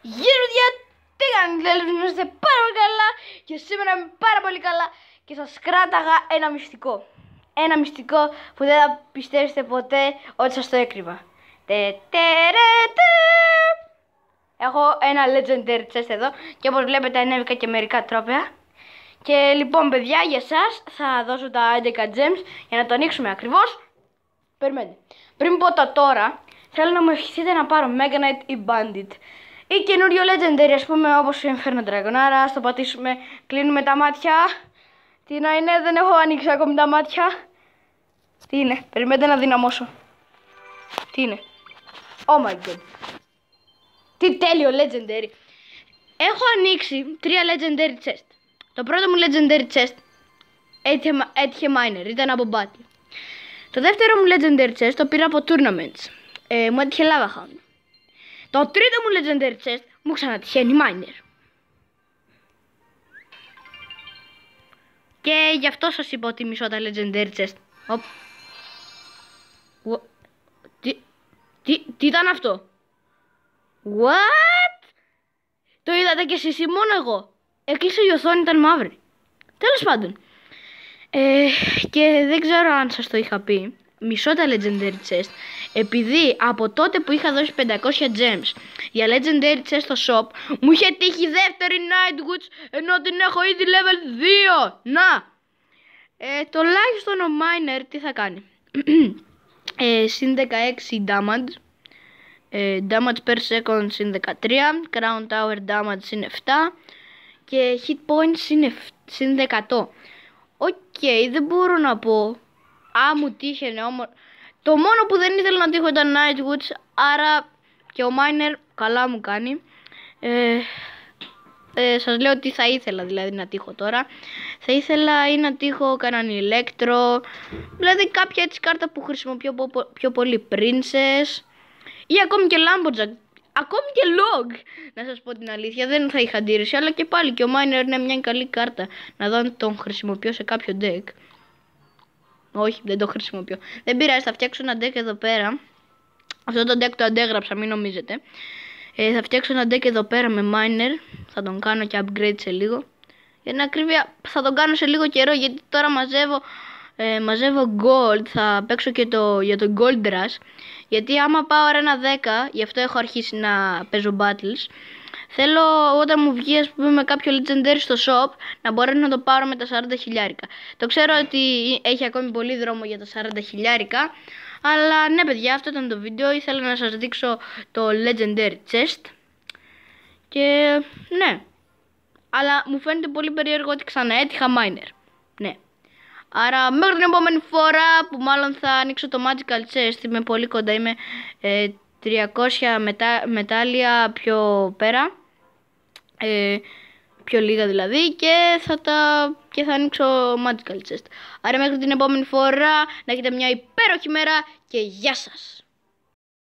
Γεια παιδιά, τι κάνετε, είστε πάρα πολύ καλά και σήμερα είμαι πάρα πολύ καλά και σας κράταγα ένα μυστικό. Ένα μυστικό που δεν θα πιστέψετε ποτέ ότι σας το έκρυβα. Έχω ένα legendary chest εδώ και όπως βλέπετε ανέβηκα και μερικά τρόπαια. Και λοιπόν παιδιά, για σας θα δώσω τα 11 gems για να το ανοίξουμε ακριβώς. Περιμένετε. Πριν πω τα τώρα, θέλω να μου ευχηθείτε να πάρω Mega Knight ή Bandit ή καινούριο legendary, ας πούμε, όπως Inferno Dragon. Άρα ας το πατήσουμε, κλείνουμε τα μάτια. Τι να είναι, δεν έχω ανοίξει ακόμη τα μάτια. Τι είναι, περιμένετε να δυναμώσω. Τι είναι, oh my god. Τι τέλειο legendary. Έχω ανοίξει 3 legendary chest. Το πρώτο μου legendary chest έτυχε miner, ήταν από battle. Το δεύτερο μου legendary chest το πήρα από tournaments. Μου έτυχε lava hound. Το τρίτο μου legendary chest μου ξανατυχαίνει miner. Και γι' αυτό σας είπα ότι μισώ τα legendary chest. Τι ήταν αυτό? What? Το είδατε κι εσείς ή μόνο εγώ? Έκλεισε η οθόνη, ήταν μαύρη. Τέλος πάντων. Και δεν ξέρω αν σας το είχα πει. Μισώ τα legendary chest. Επειδή από τότε που είχα δώσει 500 gems για legendary chest στο shop, μου είχε τύχει δεύτερη Nightwoods, ενώ την έχω ήδη level 2. Να! Τουλάχιστον ο miner τι θα κάνει? Συν 16 damage. Damage per second συν 13. Crown tower damage συν 7. Και hit points συν 100. Οκ, δεν μπορώ να πω. Μου τύχαινε όμως. Το μόνο που δεν ήθελα να τύχω ήταν Nightwoods. Άρα και ο miner καλά μου κάνει. Σας λέω τι θα ήθελα δηλαδή να τύχω τώρα. Θα ήθελα ή να τύχω κανέναν ηλέκτρο, δηλαδή κάποια έτσι κάρτα που χρησιμοποιώ πιο πολύ, princess, ή ακόμη και lumberjack, ακόμη και log. Να σας πω την αλήθεια, δεν θα είχα αντίρρηση, αλλά και πάλι και ο miner είναι μια καλή κάρτα. Να δω αν τον χρησιμοποιώ σε κάποιο deck. Όχι, δεν το χρησιμοποιώ. Δεν πειράζει, θα φτιάξω ένα deck εδώ πέρα. Αυτό το deck το αντέγραψα, μην νομίζετε. Θα φτιάξω ένα deck εδώ πέρα με miner. Θα τον κάνω και upgrade σε λίγο. Για την ακρίβεια θα τον κάνω σε λίγο καιρό, γιατί τώρα μαζεύω gold. Θα παίξω και για το gold rush. Γιατί άμα πάω ένα 10, γι' αυτό έχω αρχίσει να παίζω battles. Θέλω όταν μου βγει, ας πούμε, με κάποιο legendary στο shop, να μπορέσω να το πάρω με τα 40 χιλιάρικα. Το ξέρω ότι έχει ακόμη πολύ δρόμο για τα 40 χιλιάρικα. Αλλά ναι παιδιά, αυτό ήταν το βίντεο. Ήθελα να σας δείξω το legendary chest. Και ναι. Αλλά μου φαίνεται πολύ περίεργο ότι ξαναέτυχα miner. Ναι. Άρα μέχρι την επόμενη φορά που μάλλον θα ανοίξω το magical chest. Είμαι πολύ κοντά, είμαι 300 μετάλλια πιο πέρα. Πιο λίγα δηλαδή, και θα ανοίξω magical chest. Άρα μέχρι την επόμενη φορά να έχετε μια υπέροχη μέρα και γεια σας.